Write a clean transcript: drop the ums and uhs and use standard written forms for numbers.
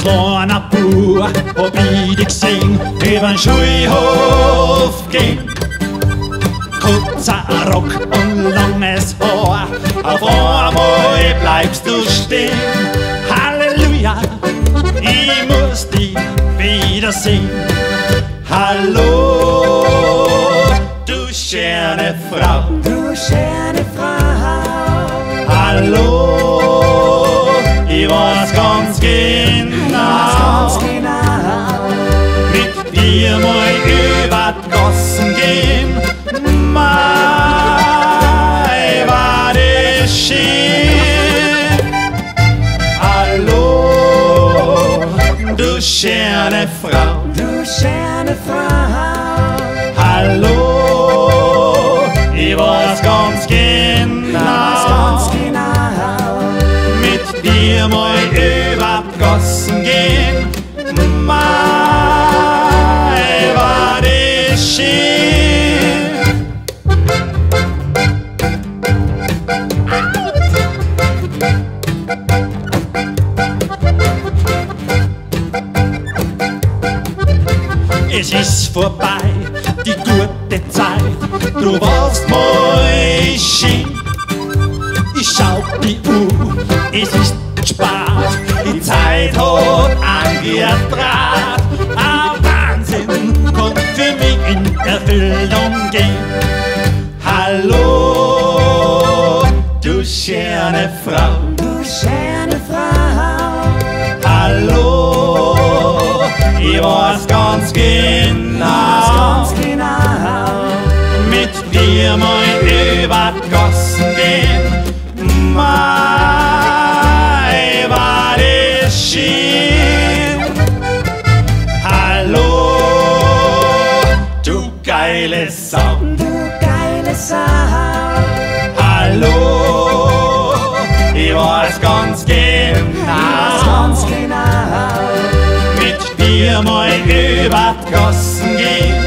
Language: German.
kleiner Bub hab ich dich gesehen, übern Schulhof gehen. Kurzer Rock und langes Haar, auf einmal bleibst du stehen. Halleluja, ich muss dich wiedersehen. Hallo, du schöne Frau. Du schöne Frau. Hallo, ich weiß ganz genau, mit dir mal über die Gassen gehen. Mei, war das schön. Hallo, du schöne Frau. Du schöne Frau. Hallo, ich weiß ganz genau, mit dir mal über die Gassen gehen. Mei, war das schön. Es ist vorbei, die gute Zeit, du warst mal schön. Ich schau die Uhr, es ist spät, die Zeit hat angetragen. Ein Wahnsinn kann für mich in Erfüllung gehen. Hallo, du schöne Frau. Du schöne Frau. Hallo, ich weiß ganz genau, mit dir mal über die Gassen gehen. Mei, war das schön. Hallo, du geile Sau. Du geile Sau. Hallo, ich weiß ganz genau, mit dir mal über die Gassen gehen.